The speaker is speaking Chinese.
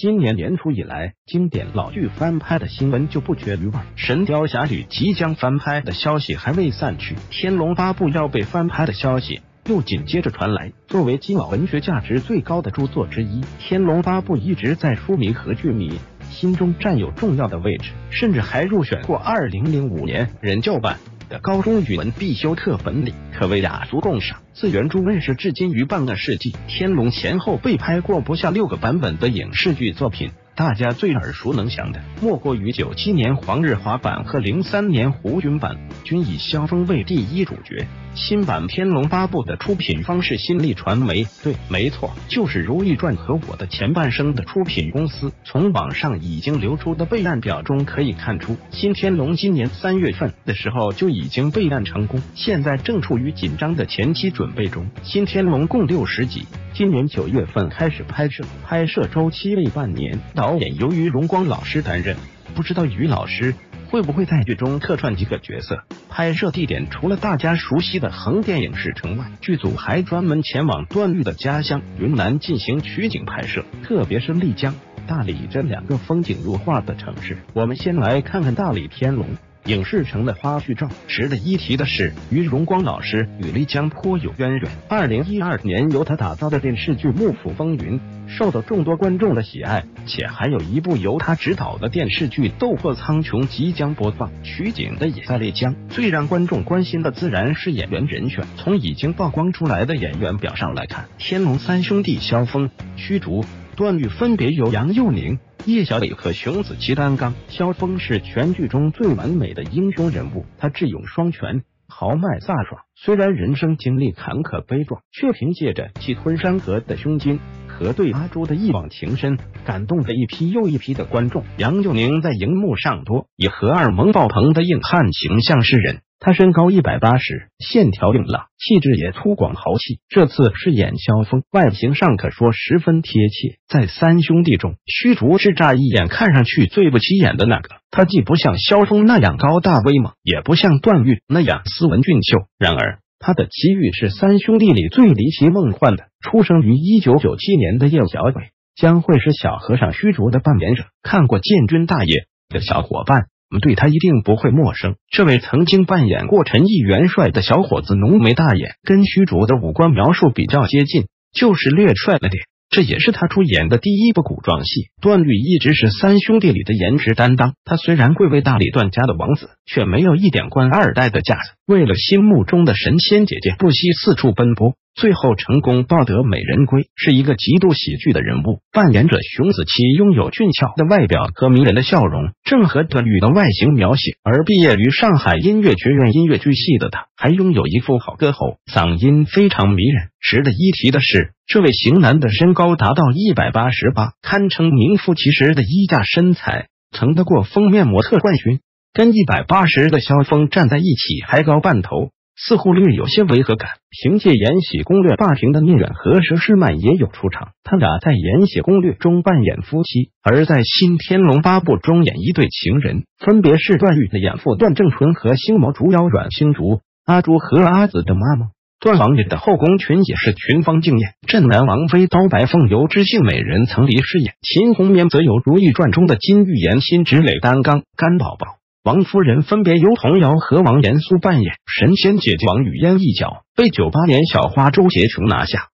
今年年初以来，经典老剧翻拍的新闻就不绝于耳，《神雕侠侣》即将翻拍的消息还未散去，《天龙八部》要被翻拍的消息又紧接着传来。作为今老文学价值最高的著作之一，《天龙八部》一直在书迷和剧迷心中占有重要的位置，甚至还入选过2005年人教版的高中语文必修课本里，可谓雅俗共赏。自原著问世至今逾半个世纪，天龙前后被拍过不下6个版本的影视剧作品，大家最耳熟能详的莫过于97年黄日华版和03年胡军版，均以萧峰为第一主角。新版《天龙八部》的出品方是新力传媒，对，没错，就是《如懿传》和我的前半生的出品公司。从网上已经流出的备案表中可以看出，新天龙今年3月份的时候就已经备案成功，现在正处于紧张的前期准备中。新天龙共60集，今年9月份开始拍摄，拍摄周期为半年。导演由于荣光老师担任，不知道于老师会不会在剧中客串几个角色。拍摄地点除了大家熟悉的横店影视城外，剧组还专门前往段誉的家乡云南进行取景拍摄，特别是丽江、大理这2个风景如画的城市。我们先来看看大理天龙影视城的花絮照。值得一提的是，于荣光老师与丽江颇有渊源。2012年由他打造的电视剧《幕府风云》受到众多观众的喜爱，且还有一部由他执导的电视剧《斗破苍穹》即将播放，取景的也在丽江。最让观众关心的自然是演员人选。从已经曝光出来的演员表上来看，天龙三兄弟萧峰、虚竹、段誉分别由杨佑宁、叶小伟和熊梓淇担纲。萧峰是全剧中最完美的英雄人物，他智勇双全，豪迈飒爽。虽然人生经历坎坷悲壮，却凭借着气吞山河的胸襟和对阿朱的一往情深，感动了一批又一批的观众。杨佑宁在荧幕上多以荷尔蒙爆棚的硬汉形象示人，他身高180，线条硬朗，气质也粗犷豪气。这次饰演萧峰，外形上可说十分贴切。在三兄弟中，虚竹是乍一眼看上去最不起眼的那个，他既不像萧峰那样高大威猛，也不像段誉那样斯文俊秀。然而他的机遇是三兄弟里最离奇梦幻的。出生于1997年的叶小伟将会是小和尚虚竹的扮演者。看过《建军大业》的小伙伴对他一定不会陌生。这位曾经扮演过陈毅元帅的小伙子浓眉大眼，跟虚竹的五官描述比较接近，就是略帅了点。这也是他出演的第一部古装戏。段誉一直是三兄弟里的颜值担当，他虽然贵为大理段家的王子，却没有一点官二代的架子。为了心目中的神仙姐姐，不惜四处奔波，最后成功抱得美人归，是一个极度喜剧的人物。扮演者熊梓淇拥有俊俏的外表和迷人的笑容，正合段誉的外形描写。而毕业于上海音乐学院音乐剧系的他，还拥有一副好歌喉，嗓音非常迷人。值得一提的是，这位型男的身高达到188，堪称名副其实的衣架身材，曾得过封面模特冠军。跟180的萧峰站在一起还高半头，似乎略有些违和感。凭借《延禧攻略》霸屏的聂远和佘诗曼也有出场，他俩在《延禧攻略》中扮演夫妻，而在新天龙八部中演一对情人，分别是段誉的养父段正淳和星魔竹妖阮星竹，阿朱和阿紫的妈妈。段王爷的后宫群也是群芳竞艳，镇南王妃刀白凤由知性美人曾黎饰演，秦红棉则由《如懿传》中的金玉妍、辛芷蕾担纲，甘宝宝、王夫人分别由童瑶和王严肃扮演。神仙姐姐王语嫣一角被98年小花周洁琼拿下。